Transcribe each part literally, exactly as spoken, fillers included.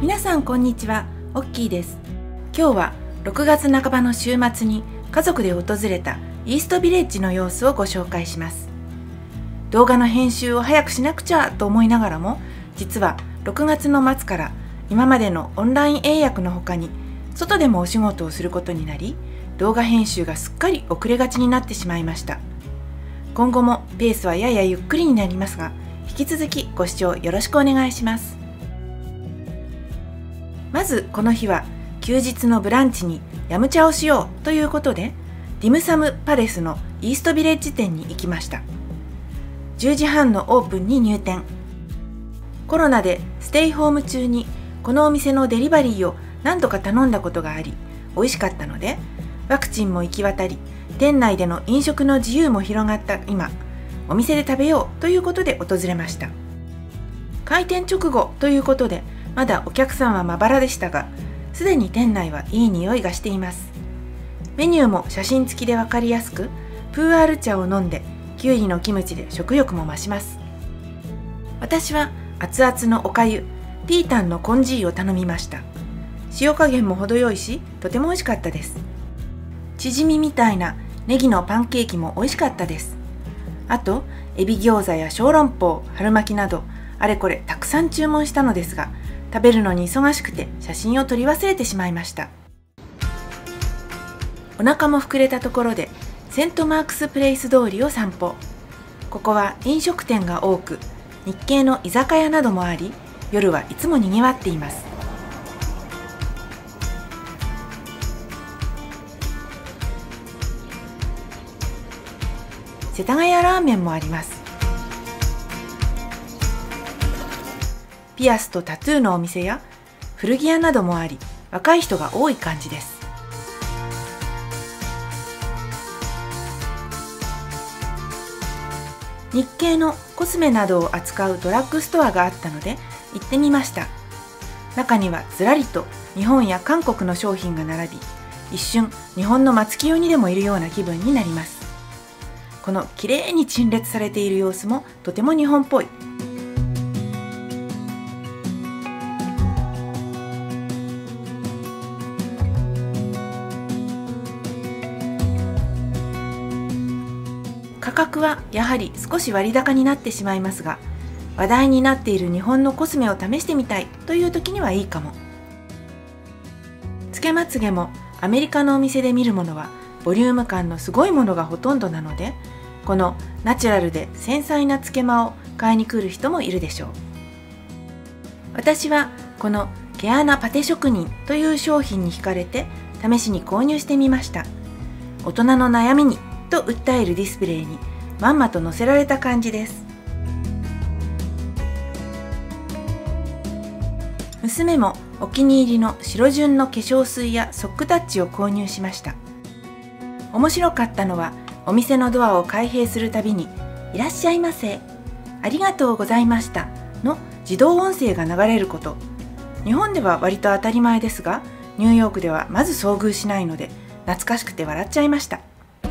皆さんこんにちは、オッキーです。今日はろくがつなかばの週末に家族で訪れたイーストビレッジの様子をご紹介します。動画の編集を早くしなくちゃと思いながらも、実はろくがつの末から今までのオンライン英訳の他に外でもお仕事をすることになり、動画編集がすっかり遅れがちになってしまいました。今後もペースはややゆっくりになりますが、引き続きご視聴よろしくお願いします。まずこの日は休日のブランチにヤムチャをしようということで、ディムサムパレスのイーストビレッジ店に行きました。じゅうじはんのオープンに入店。コロナでステイホーム中にこのお店のデリバリーを何度か頼んだことがあり、美味しかったので、ワクチンも行き渡り、店内での飲食の自由も広がった今、お店で食べようということで訪れました。開店直後ということでまだお客さんはまばらでしたが、すでに店内はいい匂いがしています。メニューも写真付きで分かりやすく、プーアール茶を飲んできゅうりのキムチで食欲も増します。私は熱々のおかゆ、ピータンのコンジーを頼みました。塩加減も程よいし、とても美味しかったです。チヂミみたいなネギのパンケーキも美味しかったです。あと、エビ餃子や小籠包、春巻きなど、あれこれたくさん注文したのですが、食べるのに忙しくて写真を撮り忘れてしまいました。お腹も膨れたところでセントマークスプレイス通りを散歩。ここは飲食店が多く、日系の居酒屋などもあり、夜はいつもにぎわっています。世田谷ラーメンもあります。ピアスとタトゥーのお店や古着屋などもあり、若い人が多い感じです。日系のコスメなどを扱うドラッグストアがあったので行ってみました。中にはずらりと日本や韓国の商品が並び、一瞬日本の松清にでもいるような気分になります。このきれいに陳列されている様子もとても日本っぽい。価格はやはり少し割高になってしまいますが、話題になっている日本のコスメを試してみたいという時にはいいかも。つけまつげもアメリカのお店で見るものはボリューム感のすごいものがほとんどなので、このナチュラルで繊細なつけまを買いに来る人もいるでしょう。私はこの毛穴パテ職人という商品に惹かれて試しに購入してみました。大人の悩みにと訴えるディスプレイにまんまと載せられた感じです。娘もお気に入りの白純の化粧水やソックタッチを購入しました。面白かったのは、お店のドアを開閉するたびにいらっしゃいませ、ありがとうございましたの自動音声が流れること。日本では割と当たり前ですが、ニューヨークではまず遭遇しないので懐かしくて笑っちゃいました。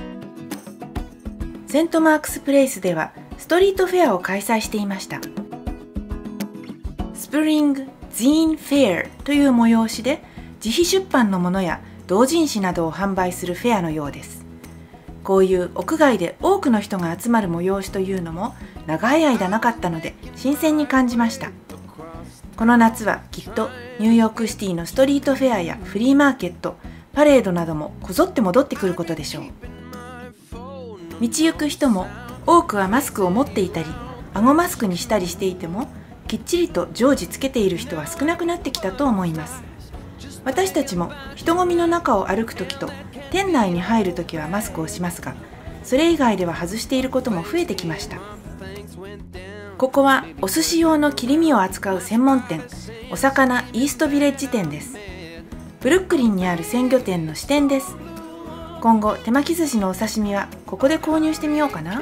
セントマークスプレイスではストリートフェアを開催していました。スプリング・ジーン・フェアという催しで、自費出版のものや同人誌などを販売するフェアのようです。こういう屋外で多くの人が集まる催しというのも長い間なかったので新鮮に感じました。この夏はきっとニューヨークシティのストリートフェアやフリーマーケット、パレードなどもこぞって戻ってくることでしょう。道行く人も多くはマスクを持っていたり、顎マスクにしたりしていても、きっちりと常時つけている人は少なくなってきたと思います。私たちも人混みの中を歩くときと店内に入るときはマスクをしますが、それ以外では外していることも増えてきました。ここはお寿司用の切り身を扱う専門店、お魚イーストビレッジ店です。ブルックリンにある鮮魚店の支店です。今後手巻き寿司のお刺身はここで購入してみようかな。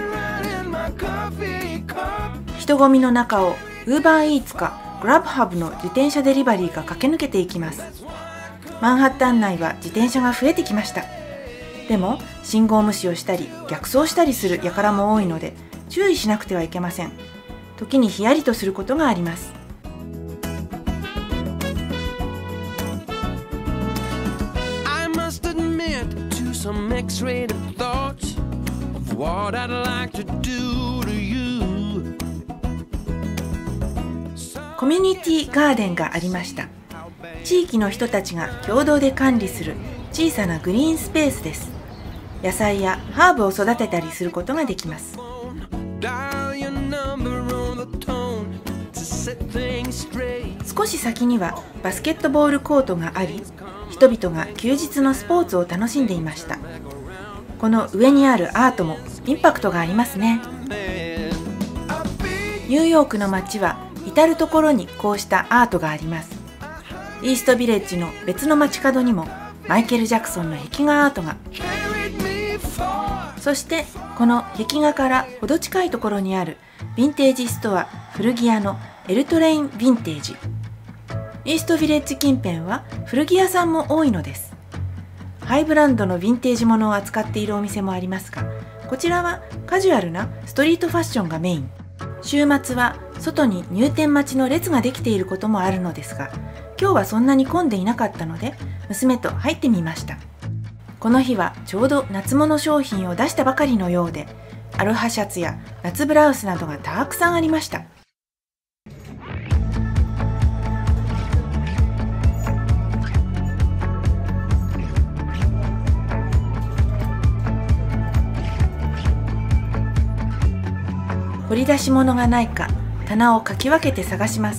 人混みの中をウーバーイーツかグラブハブの自転車デリバリーが駆け抜けていきます。マンハッタン内は自転車が増えてきました。でも信号無視をしたり逆走したりする輩も多いので注意しなくてはいけません。時にヒヤリとすることがあります。 some X-rated thoughts of what I'd like to do to you. コミュニティガーデンがありました。地域の人たちが共同で管理する小さなグリーンスペースです。野菜やハーブを育てたりすることができます。少し先にはバスケットボールコートがあり、人々が休日のスポーツを楽しんでいました。この上にあるアートもインパクトがありますね。ニューヨークの街は至る所にこうしたアートがあります。イーストビレッジの別の街角にもマイケル・ジャクソンの壁画アートが。そしてこの壁画からほど近いところにあるヴィンテージストア古着屋のエルトレイン・ヴィンテージ。イーストビレッジ近辺は古着屋さんも多いのです。ハイブランドのヴィンテージものを扱っているお店もありますが、こちらはカジュアルなストリートファッションがメイン。週末は外に入店待ちの列ができていることもあるのですが、今日はそんなに混んでいなかったので娘と入ってみました。この日はちょうど夏物商品を出したばかりのようで、アロハシャツや夏ブラウスなどがたくさんありました。掘り出し物がないか棚をかき分けて探します。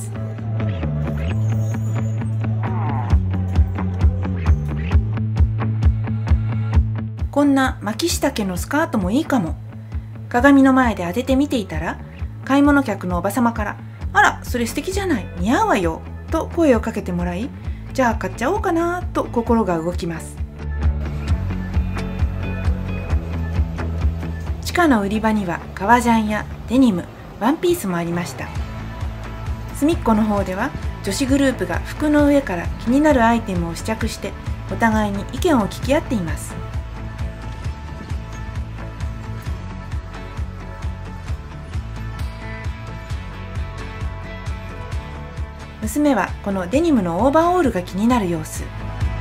こんな巻き下丈のスカートもいいかも。鏡の前で当てて見ていたら、買い物客のおばさまから「あら、それ素敵じゃない、似合うわよ」と声をかけてもらい、じゃあ買っちゃおうかなと心が動きます。地下の売り場には革ジャンやデニム、ワンピースもありました。隅っこの方では女子グループが服の上から気になるアイテムを試着してお互いに意見を聞き合っています。娘はこのデニムのオーバーオールが気になる様子。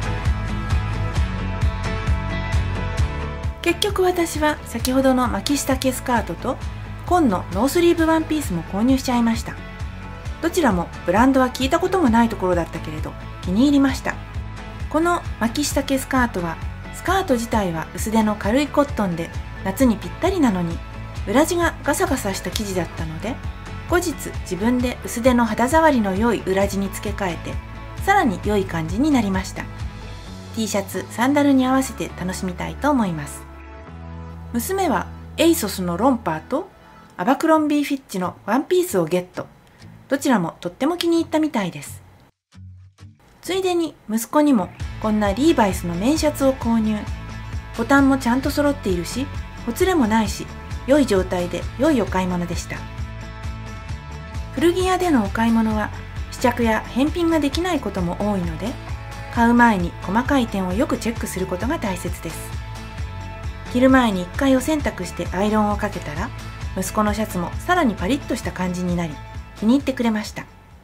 結局私は先ほどの巻き下丈スカートと紺のノースリーブワンピースも購入しちゃいました。どちらもブランドは聞いたこともないところだったけれど気に入りました。この巻き下丈スカートはスカート自体は薄手の軽いコットンで夏にぴったりなのに、裏地がガサガサした生地だったので、後日自分で薄手の肌触りの良い裏地に付け替えてさらに良い感じになりました。 T シャツ、サンダルに合わせて楽しみたいと思います。娘はエイソスのロンパーとアバクロンビーフィッチのワンピースをゲット。どちらもとっても気に入ったみたいです。ついでに息子にもこんなリーバイスの綿シャツを購入。ボタンもちゃんと揃っているし、ほつれもないし、良い状態で良いお買い物でした。古着屋でのお買い物は試着や返品ができないことも多いので、買う前に細かい点をよくチェックすることが大切です。着る前にいっかいお洗濯してアイロンをかけたら、息子のシャツもさらにパリッとした感じになり気に入ってくれました。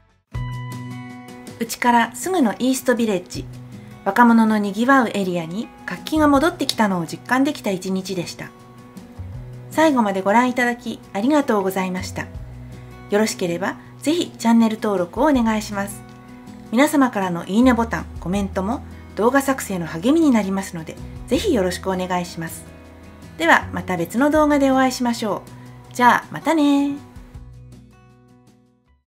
うちからすぐのイーストビレッジ、若者のにぎわうエリアに活気が戻ってきたのを実感できた一日でした。最後までご覧いただきありがとうございました。よろしければぜひチャンネル登録をお願いします。皆様からのいいねボタン、コメントも動画作成の励みになりますので、ぜひよろしくお願いします。ではまた別の動画でお会いしましょう。じゃあまたね。